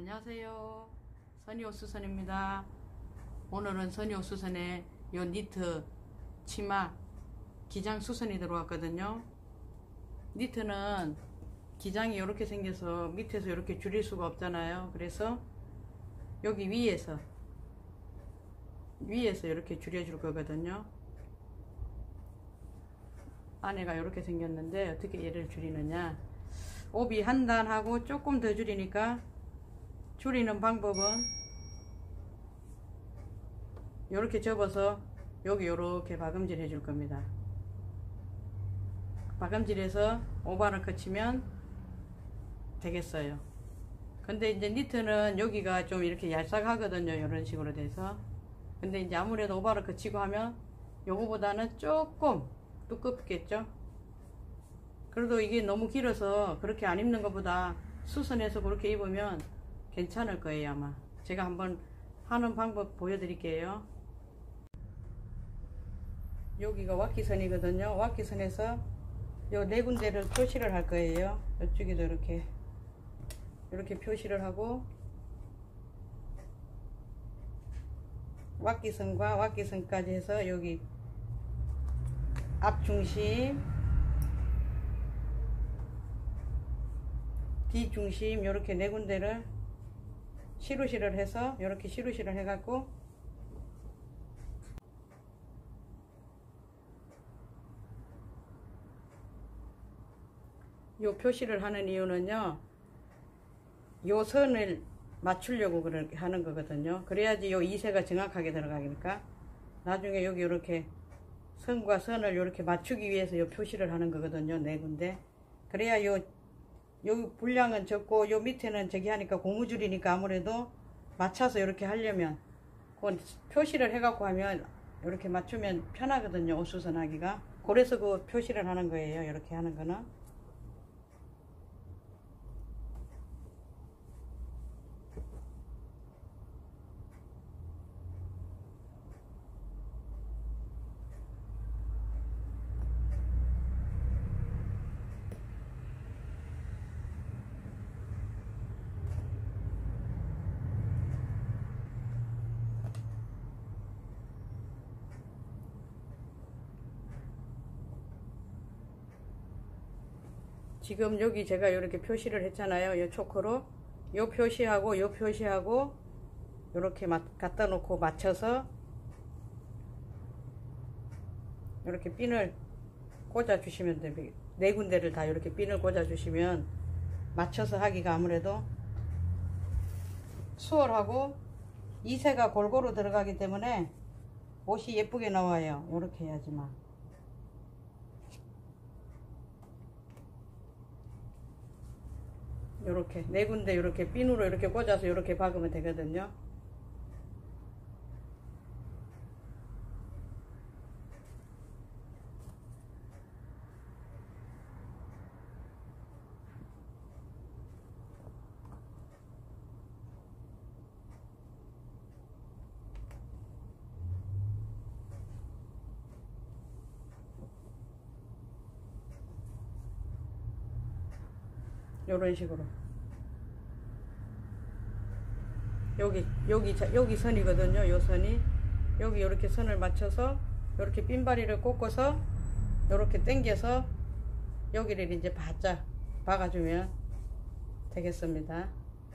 안녕하세요. 선이옥수선입니다. 오늘은 선이옥수선에 요 니트 치마 기장 수선이 들어왔거든요. 니트는 기장이 이렇게 생겨서 밑에서 이렇게 줄일 수가 없잖아요. 그래서 여기 위에서 이렇게 줄여줄 거거든요. 안에가 이렇게 생겼는데 어떻게 얘를 줄이느냐,帯한 단하고 조금 더 줄이니까 줄이는 방법은 이렇게 접어서 여기 이렇게 박음질 해줄 겁니다. 박음질해서 오바를 거치면 되겠어요. 근데 이제 니트는 여기가 좀 이렇게 얄싹하거든요. 이런 식으로 돼서. 근데 이제 아무래도 오바를 거치고 하면 요거보다는 조금 두껍겠죠. 그래도 이게 너무 길어서 그렇게 안 입는 것보다 수선해서 그렇게 입으면 괜찮을 거예요. 아마 제가 한번 하는 방법 보여드릴게요. 여기가 왁기선이거든요. 왁기선에서 요 네 군데를 표시를 할 거예요. 이쪽에도 이렇게 표시를 하고, 왁기선과 왁기선까지 해서 여기 앞중심, 뒤중심 이렇게 네 군데를 시루시를 해서 이렇게 시루시를 해갖고 요 표시를 하는 이유는요, 요 선을 맞추려고 그렇게 하는 거거든요. 그래야지 요 이세가 정확하게 들어가니까 나중에 여기 이렇게 선과 선을 이렇게 맞추기 위해서 요 표시를 하는 거거든요. 네 군데. 그래야 요 분량은 적고 요 밑에는 저기 하니까 고무줄이니까 아무래도 맞춰서 이렇게 하려면 그건 표시를 해갖고 하면 이렇게 맞추면 편하거든요. 옷수선 하기가. 그래서 그 표시를 하는 거예요. 이렇게 하는 거는. 지금 여기 제가 이렇게 표시를 했잖아요. 요 초크로 요 표시하고 요 표시하고 이렇게 갖다 놓고 맞춰서 이렇게 핀을 꽂아 주시면 됩니다. 네 군데를 다 이렇게 핀을 꽂아 주시면 맞춰서 하기가 아무래도 수월하고 이세가 골고루 들어가기 때문에 옷이 예쁘게 나와요. 이렇게 해야지만. 요렇게 네 군데 이렇게 핀으로 이렇게 꽂아서 이렇게 박으면 되거든요. 요런 식으로 여기 선이거든요. 요 선이 여기 이렇게 선을 맞춰서 이렇게 핀바리를 꽂고서 이렇게 당겨서 여기를 이제 바짝 박아주면 되겠습니다.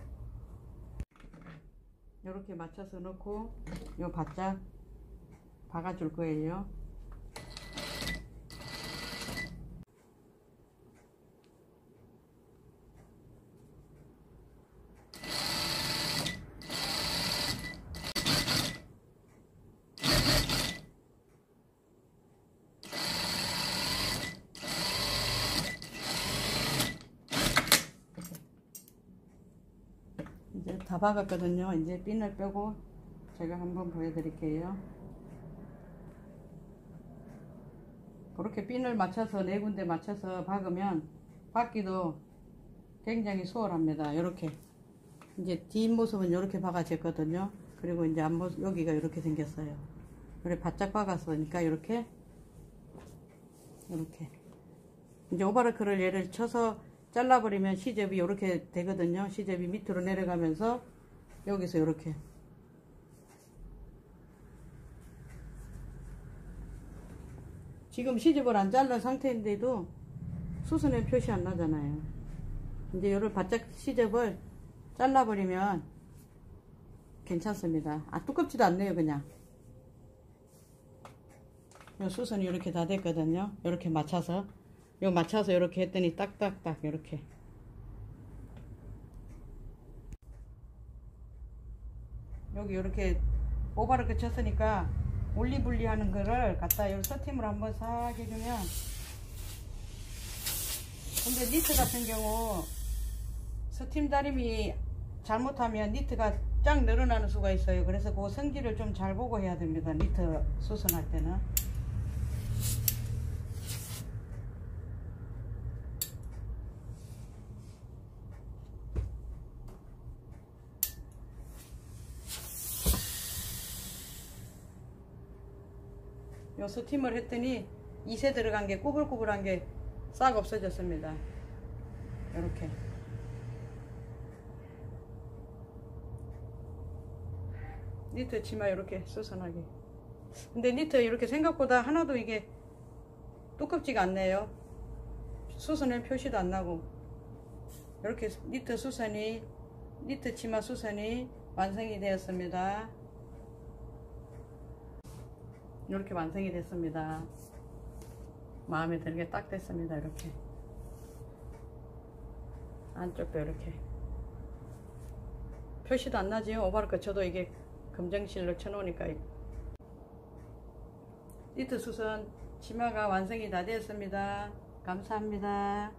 이렇게 맞춰서 넣고 요 바짝 박아줄 거예요. 이제 다 박았거든요. 이제 핀을 빼고 제가 한번 보여드릴게요. 그렇게 핀을 맞춰서 네 군데 맞춰서 박으면 박기도 굉장히 수월합니다. 이렇게 이제 뒷모습은 이렇게 박아졌거든요. 그리고 이제 앞모습 여기가 이렇게 생겼어요. 그래 바짝 박았으니까 이렇게 이제 오버로크를 얘를 쳐서 잘라버리면 시접이 이렇게 되거든요. 시접이 밑으로 내려가면서 여기서 이렇게 지금 시접을 안 잘라 상태인데도 수선의 표시 안 나잖아요. 이제 요를 바짝 시접을 잘라버리면 괜찮습니다. 아, 두껍지도 않네요. 그냥 요 수선이 이렇게 다 됐거든요. 이렇게 맞춰서 이렇게 했더니 딱딱딱 이렇게 여기 이렇게 오바를 그쳤으니까 올리블리 하는 거를 갖다 요 서팀을 한번 싹 해주면, 근데 니트 같은 경우 서팀 다림이 잘못하면 니트가 쫙 늘어나는 수가 있어요. 그래서 그 성질을 좀 잘 보고 해야 됩니다. 니트 수선할 때는. 요 스팀을 했더니 이세 들어간 게 꾸불꾸불한 게 싹 없어졌습니다. 이렇게 니트 치마 이렇게 수선하게. 근데 니트 이렇게 생각보다 하나도 이게 두껍지가 않네요. 수선의 표시도 안 나고. 이렇게 니트 치마 수선이 완성이 되었습니다. 이렇게 완성이 됐습니다. 마음에 들게 딱 됐습니다. 이렇게 안쪽도 이렇게 표시도 안 나지요. 오바를 거쳐도 이게 검정실로 쳐놓으니까. 니트 수선 치마가 완성이 다 되었습니다. 감사합니다.